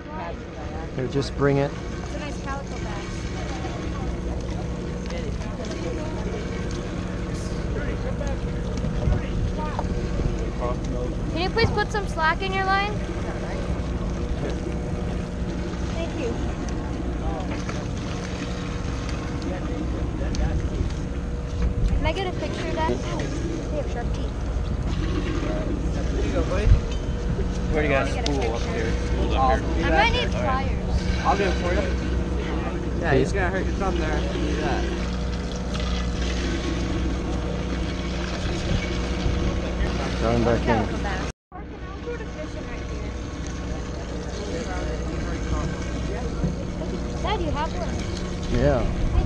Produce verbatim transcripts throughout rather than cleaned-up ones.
Here, just bring it. It's a nice Calico Bass. Can you please put some slack in your line? Thank you. Can I get a picture of that? They have sharp teeth. There you go, buddy. We already got a spool up here. I might need pliers. I'll do it for you. Yeah, you just gotta hurt your thumb there after you do that. Going back in. Dad, you have one? Yeah.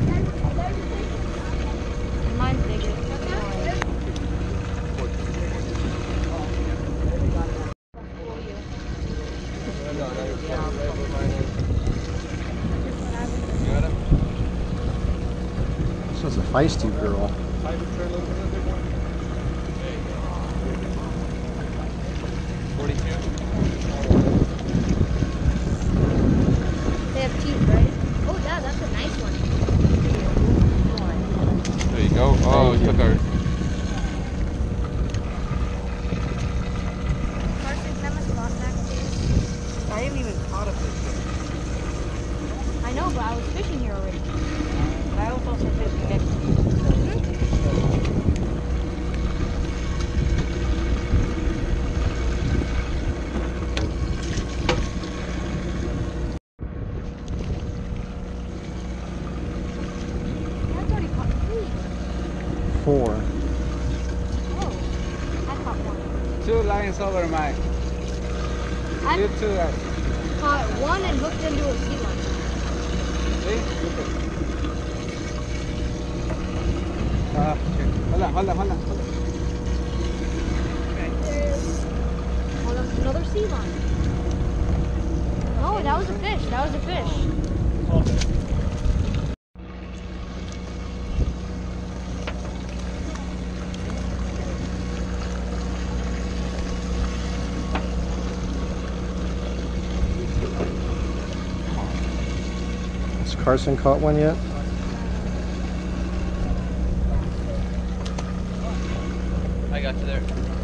Mine's bigger. This was a feisty girl. forty-two. They have teeth, right? Oh, yeah, that's a nice one. There you go. Oh, we took our. Carson, can I have my spot back, please? I haven't even caught a fish I know, but I was fishing here already. yet. I was also fishing next to you. That's already caught three. Four. Oh, I caught one. Two lines over mine. I You two guys. caught one and hooked into a sea line. See? Uh, hold on, hold on, hold on. Hold on. Oh, that was another sea line. No, that was a fish. That was a fish. Has Carson caught one yet? I got you there.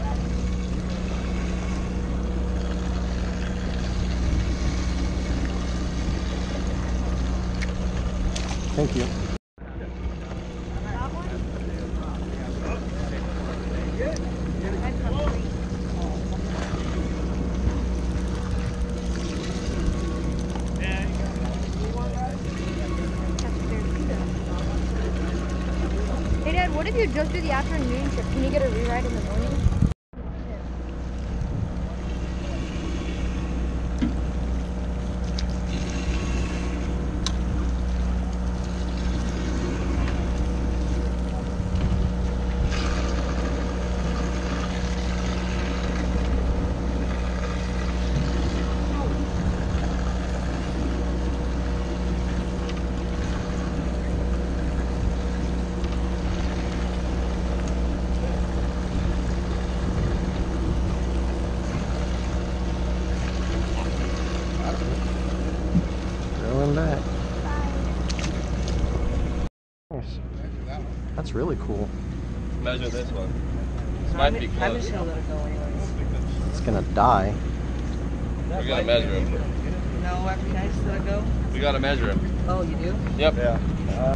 Thank you. That one? Hey Dad, what if you just do the afternoon trip? Can you get a rewrite in the morning? Going back. Nice. That's really cool. Measure this one. This might be I'm close. just gonna let it go anyways. It's gonna die. We're gonna measure him. No, after you guys let it go? We gotta measure him. Oh, you do? Yep. Yeah. Uh,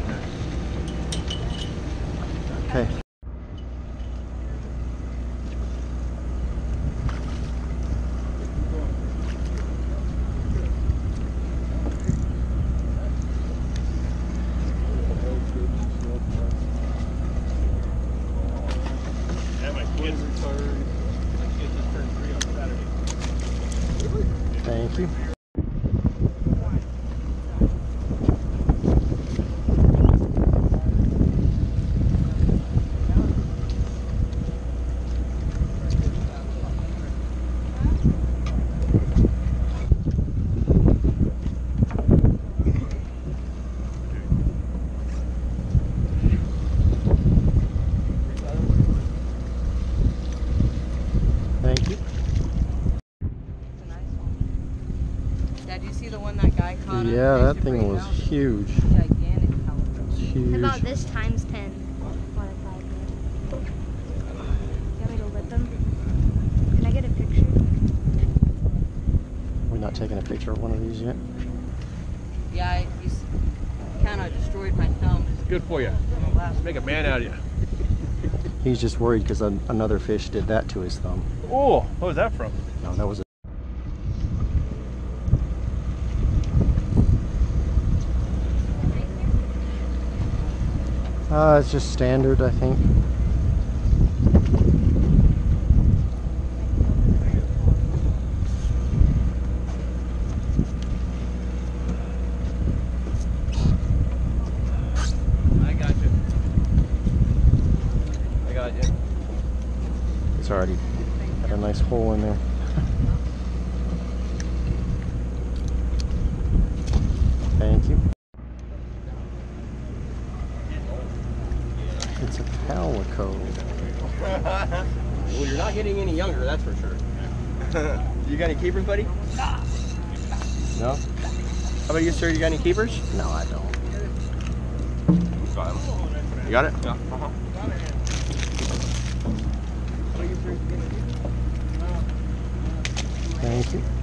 Okay. Thank you. Thank you. It's a nice one. Yeah, do you see the one that guy caught? Yeah, on that fish thing debris? was That was huge. gigantic calico. Huge. About this times ten. What if I did? You want me to lip them? Can I get a picture? We're not taking a picture of one of these yet. Yeah, I just kind of destroyed my thumb. Good for you. on the last Make a man out of you. He's just worried because another fish did that to his thumb. Oh, what was that from? No, that was a Uh, it's just standard, I think. I got you. I got you. It's already got a nice hole in there. Thank you. It's a calico. Well, you're not getting any younger, that's for sure. You got any keepers, buddy? No? How about you, sir? You got any keepers? No, I don't. Got him. You got it? Yeah. Uh-huh. Thank you.